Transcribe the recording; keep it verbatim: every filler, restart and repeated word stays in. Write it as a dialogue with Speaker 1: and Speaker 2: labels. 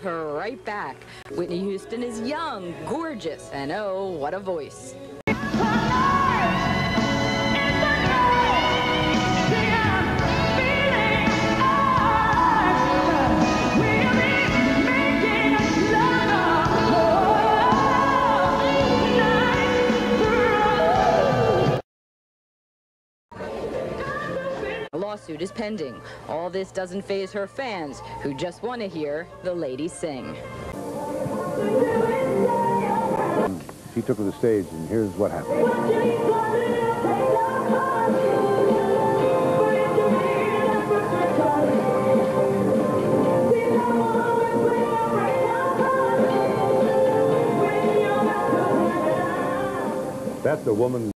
Speaker 1: her right back. Whitney Houston is young, gorgeous, and oh, what a voice. A lawsuit is pending. All this doesn't faze her fans, who just want to hear the lady sing.
Speaker 2: She took to the stage, and here's what happened. That's the woman.